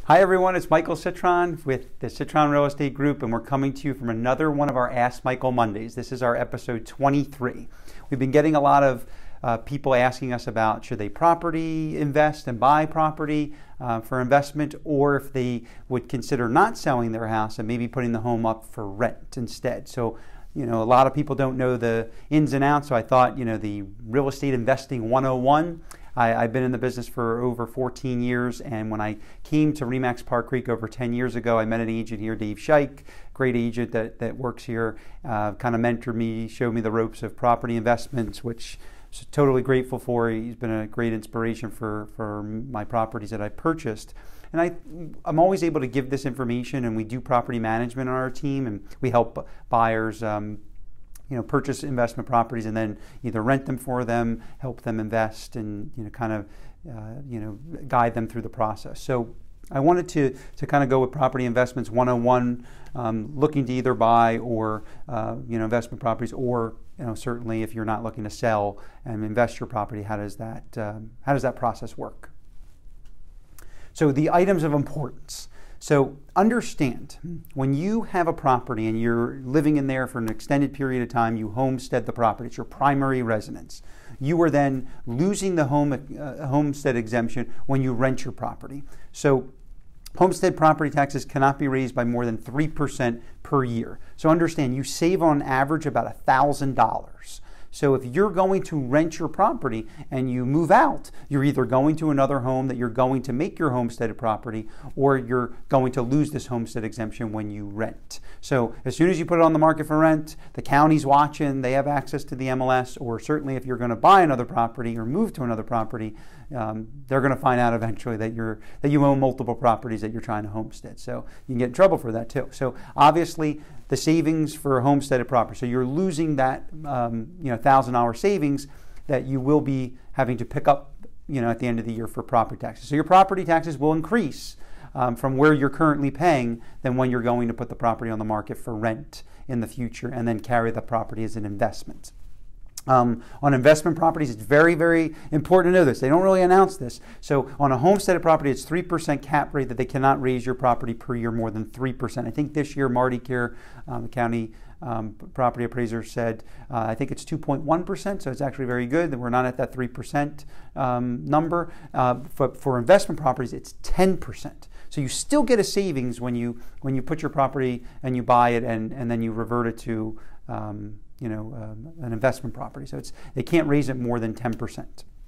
Hi everyone, it's Michael Citron with the Citron Real Estate Group, and we're coming to you from another one of our Ask Michael Mondays. This is our episode 23. We've been getting a lot of people asking us about should they property invest and buy property for investment, or if they would consider not selling their house and maybe putting the home up for rent instead. So, a lot of people don't know the ins and outs, so I thought, the Real Estate Investing 101. I've been in the business for over 14 years, and when I came to RE/MAX Park Creek over 10 years ago, I met an agent here, Dave Scheich, great agent that works here, kind of mentored me, showed me the ropes of property investments, which I'm totally grateful for. He's been a great inspiration for my properties that I purchased. And I'm always able to give this information, and we do property management on our team, and we help buyers purchase investment properties and then either rent them for them, help them invest, and guide them through the process. So I wanted to kind of go with Property Investments 101, looking to either buy or investment properties, or certainly if you're not looking to sell and invest your property, how does that process work? So the items of importance. So understand, when you have a property and you're living in there for an extended period of time, you homestead the property, it's your primary residence. You are then losing the homestead exemption when you rent your property. So homestead property taxes cannot be raised by more than 3% per year. So understand, you save on average about $1,000. So if you're going to rent your property and you move out, you're either going to another home that you're going to make your homesteaded property, or you're going to lose this homestead exemption when you rent. So as soon as you put it on the market for rent, the county's watching, they have access to the MLS, or certainly if you're going to buy another property or move to another property, they're going to find out eventually that you own multiple properties that you're trying to homestead. So you can get in trouble for that too. So obviously the savings for a homesteaded property, so you're losing that $1,000 savings that you will be having to pick up at the end of the year for property taxes. So your property taxes will increase from where you're currently paying than when you're going to put the property on the market for rent in the future and then carry the property as an investment. On investment properties, it's very, very important to know this. They don't really announce this. So on a homesteaded property, it's 3% cap rate that they cannot raise your property per year more than 3%. I think this year, Marty Care, the county property appraiser, said, I think it's 2.1%, so it's actually very good that we're not at that 3% number. For investment properties, it's 10%. So you still get a savings when you put your property and you buy it and then you revert it to an investment property. So they can't raise it more than 10%.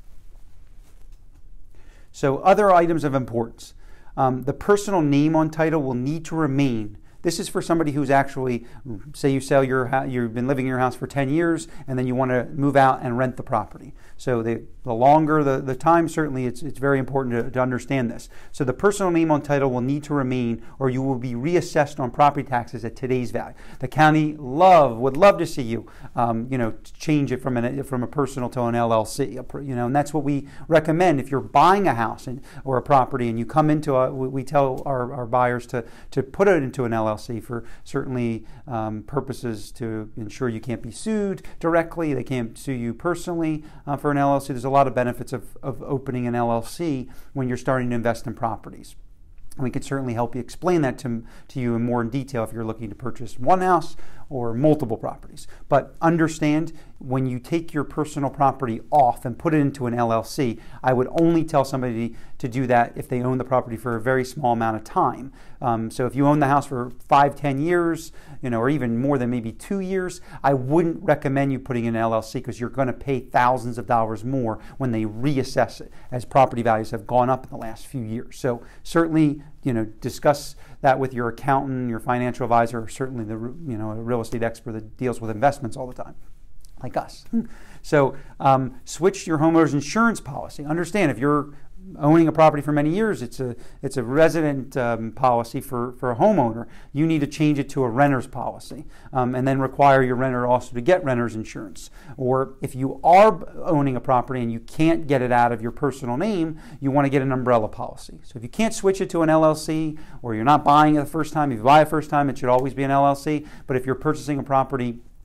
So other items of importance. The personal name on title will need to remain. This is for somebody who's actually, say you sell your house, you've been living in your house for 10 years, and then you want to move out and rent the property. So the longer the time, certainly it's very important to understand this. So the personal name on title will need to remain, or you will be reassessed on property taxes at today's value. The county would love to see you, change it from a personal to an LLC, and that's what we recommend. If you're buying a house or a property and you come into we tell our buyers to put it into an LLC for certainly purposes to ensure you can't be sued directly. They can't sue you personally for an LLC. There's a lot of benefits of opening an LLC when you're starting to invest in properties. We can certainly help you explain that to you in more detail if you're looking to purchase one house or multiple properties. But understand, when you take your personal property off and put it into an LLC, I would only tell somebody to do that if they own the property for a very small amount of time. So if you own the house for 5-10 years, or even more than maybe 2 years, I wouldn't recommend you putting in an LLC, because you're going to pay thousands of dollars more when they reassess it, as property values have gone up in the last few years. So certainly, discuss that with your accountant, your financial advisor, or certainly a real estate expert that deals with investments all the time, like us. So switch your homeowner's insurance policy. Understand, if you're owning a property for many years, it's a resident policy for a homeowner. You need to change it to a renter's policy, and then require your renter also to get renter's insurance. Or if you are owning a property and you can't get it out of your personal name, you want to get an umbrella policy. So if you can't switch it to an LLC, or you're not buying it the first time, if you buy it the first time, it should always be an LLC. But if you're purchasing a property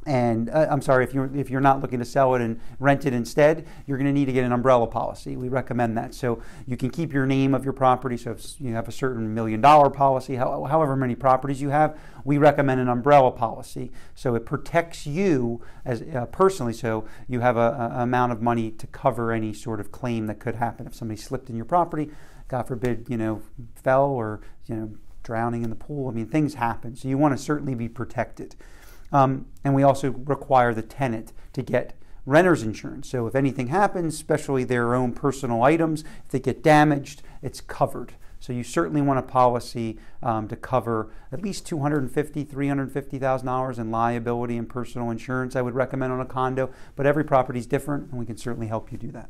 And I'm sorry, if you're not looking to sell it and rent it instead, you're going to need to get an umbrella policy. We recommend that. So you can keep your name of your property. So if you have a certain $1 million policy, however many properties you have, we recommend an umbrella policy. So it protects you as personally. So you have a amount of money to cover any sort of claim that could happen if somebody slipped in your property, God forbid, fell or drowning in the pool. I mean, things happen. So you want to certainly be protected. And we also require the tenant to get renter's insurance. So if anything happens, especially their own personal items, if they get damaged, it's covered. So you certainly want a policy to cover at least $250,000, $350,000 in liability and personal insurance. I would recommend on a condo, but every property is different, and we can certainly help you do that.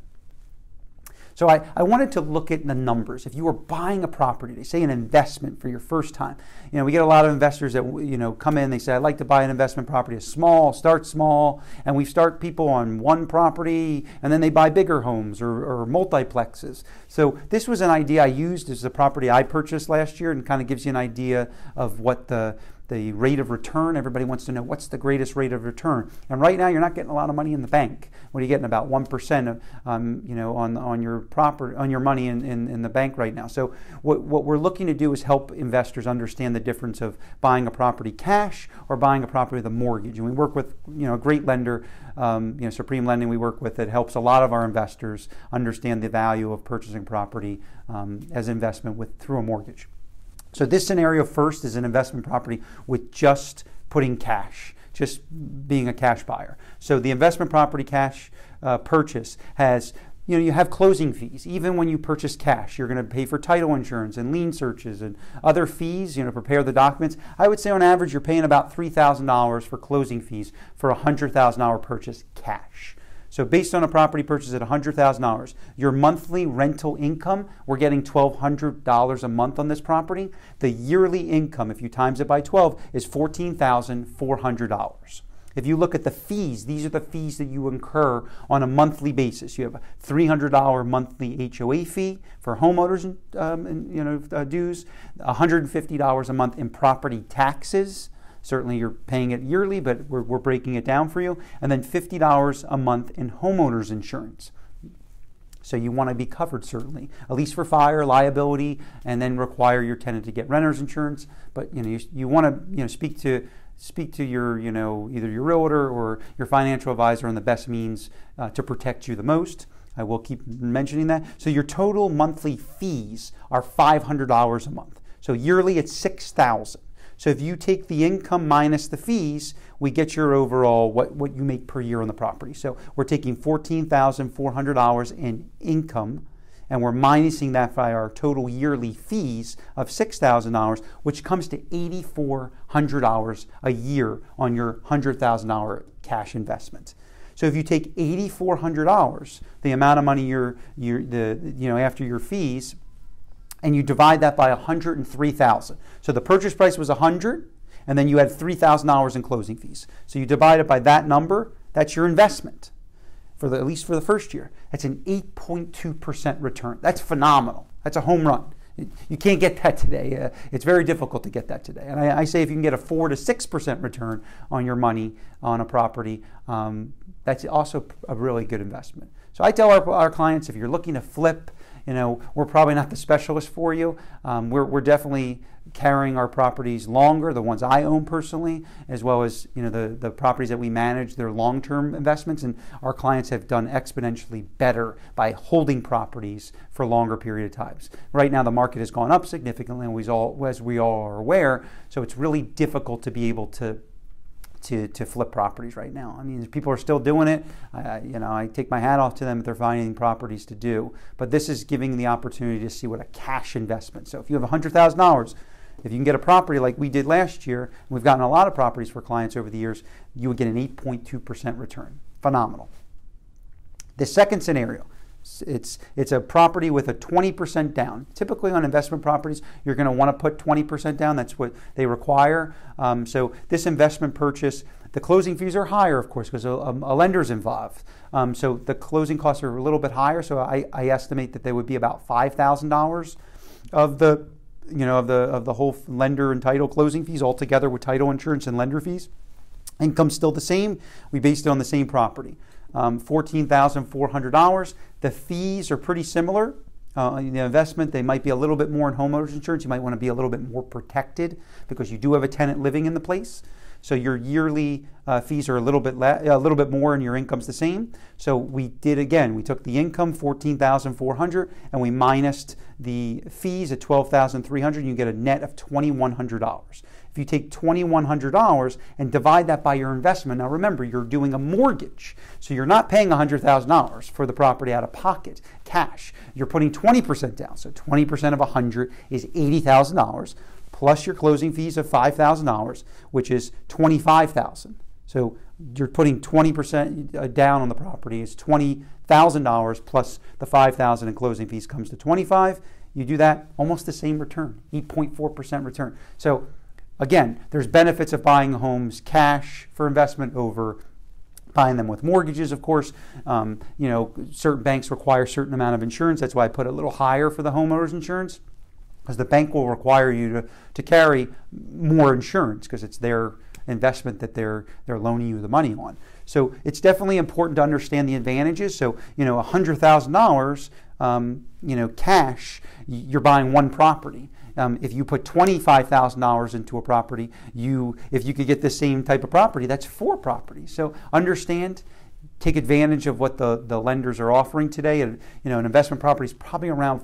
So I wanted to look at the numbers. If you were buying a property, say an investment for your first time, we get a lot of investors that come in. They say, "I'd like to buy an investment property. Start small," and we start people on one property, and then they buy bigger homes or multiplexes. So this was an idea I used as the property I purchased last year, and kind of gives you an idea of what the rate of return. Everybody wants to know what's the greatest rate of return. And right now, you're not getting a lot of money in the bank. What are you getting? About 1% on your property, on your money in the bank right now. So what we're looking to do is help investors understand the difference of buying a property cash or buying a property with a mortgage. And we work with a great lender, Supreme Lending. We work with that helps a lot of our investors understand the value of purchasing property as investment through a mortgage. So this scenario first is an investment property with just putting cash, just being a cash buyer. So the investment property cash purchase has, you have closing fees. Even when you purchase cash, you're going to pay for title insurance and lien searches and other fees, to prepare the documents. I would say on average you're paying about $3,000 for closing fees for a $100,000 purchase cash. So based on a property purchase at $100,000, your monthly rental income, we're getting $1,200 a month on this property. The yearly income, if you times it by 12, is $14,400. If you look at the fees, these are the fees that you incur on a monthly basis. You have a $300 monthly HOA fee for homeowners dues, $150 a month in property taxes. Certainly you're paying it yearly, but we're breaking it down for you. And then $50 a month in homeowners insurance. So you want to be covered, certainly, at least for fire, liability, and then require your tenant to get renter's insurance. But you want to speak to your either your realtor or your financial advisor on the best means to protect you the most. I will keep mentioning that. So your total monthly fees are $500 a month. So yearly it's $6,000. So if you take the income minus the fees, we get your overall what you make per year on the property. So we're taking $14,400 in income, and we're minusing that by our total yearly fees of $6,000, which comes to $8,400 a year on your $100,000 cash investment. So if you take $8,400, the amount of money after your fees, and you divide that by 103,000. So the purchase price was 100, and then you had $3,000 in closing fees. So you divide it by that number. That's your investment at least for the first year. That's an 8.2% return. That's phenomenal. That's a home run. You can't get that today. It's very difficult to get that today. And I say if you can get a 4 to 6% return on your money on a property, that's also a really good investment. So I tell our clients, if you're looking to flip, we're probably not the specialist for you. We're definitely carrying our properties longer, the ones I own personally, as well as the properties that we manage. They're long-term investments, and our clients have done exponentially better by holding properties for a longer period of times. Right now, the market has gone up significantly, as we all are aware. So it's really difficult to be able to flip properties right now. I mean, people are still doing it. I take my hat off to them if they're finding properties to do. But this is giving the opportunity to see what a cash investment. So if you have $100,000, if you can get a property like we did last year, and we've gotten a lot of properties for clients over the years, you would get an 8.2% return. Phenomenal. The second scenario, it's a property with a 20% down. Typically on investment properties, you're going to want to put 20% down. That's what they require. So this investment purchase, the closing fees are higher, of course, because a lender's involved. So the closing costs are a little bit higher. So I estimate that there would be about $5,000 of the whole lender and title closing fees altogether with title insurance and lender fees. Income's still the same. We based it on the same property. $14,400. The fees are pretty similar. The investment, they might be a little bit more in homeowners insurance. You might want to be a little bit more protected because you do have a tenant living in the place. So your yearly fees are a little bit more, and your income's the same. So we did again. We took the income, $14,400, and we minused the fees at $12,300. You get a net of $2,100. If you take $2,100 and divide that by your investment, now remember, you're doing a mortgage, so you're not paying $100,000 for the property out of pocket, cash. You're putting 20% down, so 20% of 100 is $80,000, plus your closing fees of $5,000, which is $25,000. So you're putting 20% down on the property. It's $20,000 plus the $5,000 in closing fees comes to $25,000. You do that, almost the same return, 8.4% return. So again, there's benefits of buying homes cash for investment over buying them with mortgages, of course. Certain banks require a certain amount of insurance. That's why I put a little higher for the homeowners insurance, because the bank will require you to carry more insurance because it's their investment that they're loaning you the money on. So it's definitely important to understand the advantages. So, $100,000, cash, you're buying one property. If you put $25,000 into a property, if you could get the same type of property, that's 4 properties. So understand, take advantage of what the lenders are offering today. And, an investment property is probably around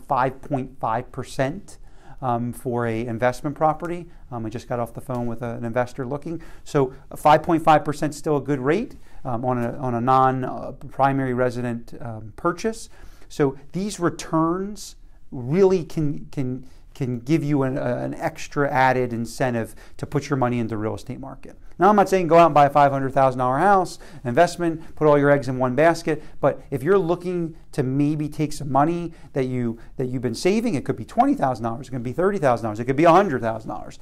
5.5%. For a investment property. I just got off the phone with an investor looking. So 5.5% is still a good rate on a non-primary resident purchase. So these returns really can give you an extra added incentive to put your money into the real estate market. Now, I'm not saying go out and buy a $500,000 house, investment, put all your eggs in one basket, but if you're looking to maybe take some money that you've been saving, it could be $20,000, it could be $30,000, it could be $100,000.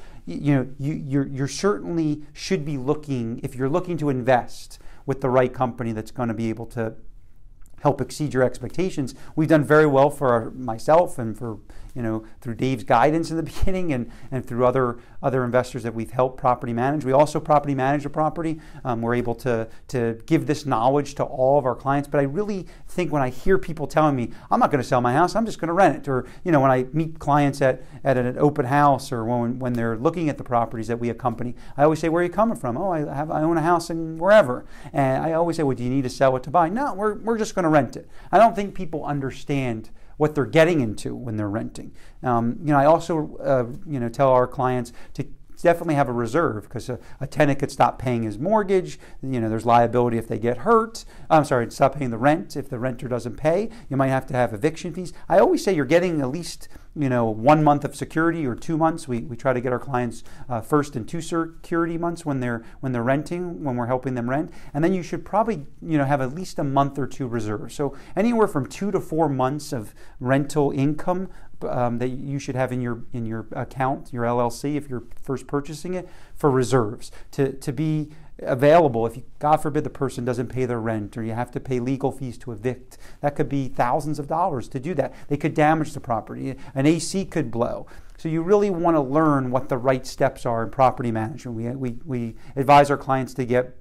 You certainly should be looking, if you're looking to invest with the right company that's going to be able to help exceed your expectations. We've done very well for myself and for through Dave's guidance in the beginning and through other investors that we've helped property manage. We also property manage a property. We're able to give this knowledge to all of our clients. But I really think when I hear people telling me, I'm not going to sell my house, I'm just going to rent it. Or when I meet clients at an open house or when they're looking at the properties that we accompany, I always say, where are you coming from? Oh, I own a house in wherever. And I always say, well, do you need to sell it to buy? No, we're just going to rent it. I don't think people understand what they're getting into when they're renting. I also tell our clients to definitely have a reserve because a tenant could stop paying his mortgage. There's liability if they get hurt. Stop paying the rent if the renter doesn't pay. You might have to have eviction fees. I always say you're getting at least 1 month of security or 2 months. We try to get our clients first and 2 security months when they're renting, when we're helping them rent, and then you should probably have at least a month or 2 reserves. So anywhere from 2 to 4 months of rental income that you should have in your account, your LLC, if you're first purchasing it, for reserves to be available if, God forbid, the person doesn't pay their rent or you have to pay legal fees to evict. That could be thousands of dollars to do that. They could damage the property. An AC could blow. So you really want to learn what the right steps are in property management. We advise our clients to get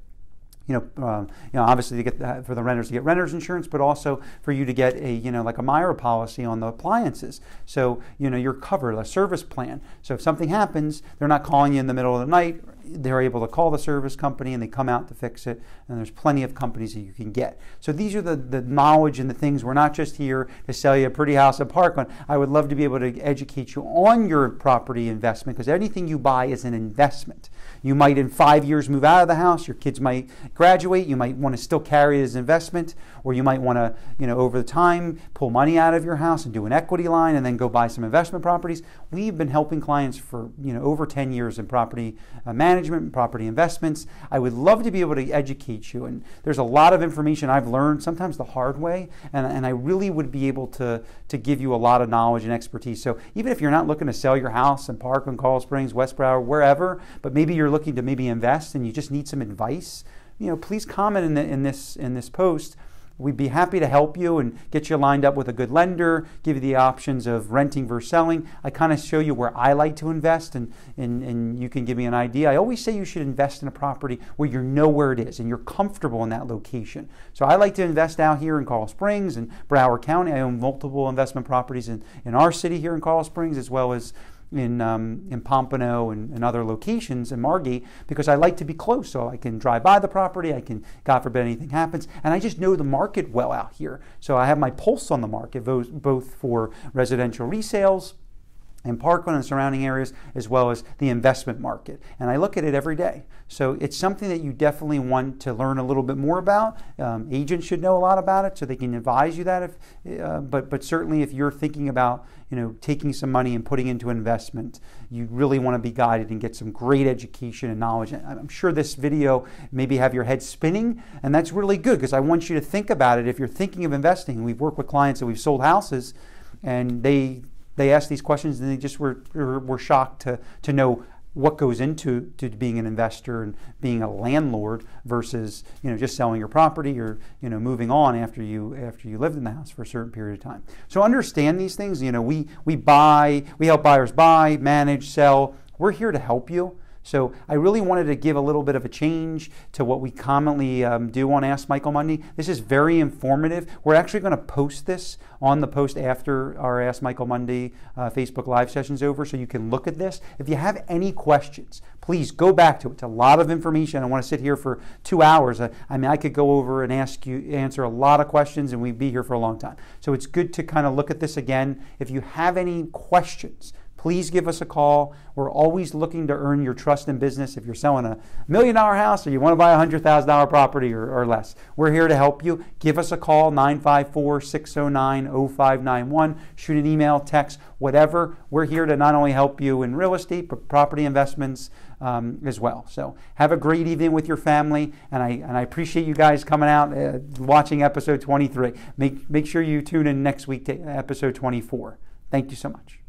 obviously to get for the renters to get renter's insurance, but also for you to get a like a Myra policy on the appliances. So you're covered, a service plan. So if something happens, they're not calling you in the middle of the night. They're able to call the service company and they come out to fix it. And there's plenty of companies that you can get. So these are the knowledge and the things. We're not just here to sell you a pretty house and park on. I would love to be able to educate you on your property investment because anything you buy is an investment. You might in 5 years move out of the house. Your kids might graduate. You might want to still carry it as an investment, or you might want to, over the time, pull money out of your house and do an equity line and then go buy some investment properties. We've been helping clients for over 10 years in property management, property investments. I would love to be able to educate you, and there's a lot of information I've learned, sometimes the hard way, and I really would be able to give you a lot of knowledge and expertise. So even if you're not looking to sell your house and park in Coral Springs, West Broward, wherever, but maybe you're looking to maybe invest and you just need some advice, please comment in this post we'd be happy to help you and get you lined up with a good lender, give you the options of renting versus selling. I kind of show you where I like to invest, and you can give me an idea. I always say you should invest in a property where you know where it is and you're comfortable in that location. So I like to invest out here in Coral Springs and Broward County. I own multiple investment properties in our city here in Coral Springs, as well as in Pompano and other locations in Margate, because I like to be close so I can drive by the property, I can, God forbid anything happens, and I just know the market well out here. So I have my pulse on the market, both for residential resales in Parkland and surrounding areas, as well as the investment market. And I look at it every day. So it's something that you definitely want to learn a little bit more about. Agents should know a lot about it so they can advise you that. But certainly if you're thinking about taking some money and putting into investment, you really want to be guided and get some great education and knowledge. I'm sure this video maybe have your head spinning, and that's really good because I want you to think about it. If you're thinking of investing, we've worked with clients that we've sold houses, and they asked these questions and they just were shocked to know what goes into being an investor and being a landlord versus just selling your property or moving on after you lived in the house for a certain period of time. So understand these things. We help buyers buy, manage, sell. We're here to help you. So I really wanted to give a little bit of a change to what we commonly do on Ask Michael Monday. This is very informative. We're actually going to post this on the post after our Ask Michael Monday Facebook Live session's over, so you can look at this. If you have any questions, please go back to it. It's a lot of information. I want to sit here for 2 hours. I could go over and answer a lot of questions, and we'd be here for a long time. So it's good to kind of look at this again. If you have any questions, please give us a call. We're always looking to earn your trust in business. If you're selling $1 million house or you want to buy a $100,000 property or less, we're here to help you. Give us a call, 954-609-0591. Shoot an email, text, whatever. We're here to not only help you in real estate, but property investments as well. So have a great evening with your family, and I appreciate you guys coming out, watching episode 23. Make sure you tune in next week to episode 24. Thank you so much.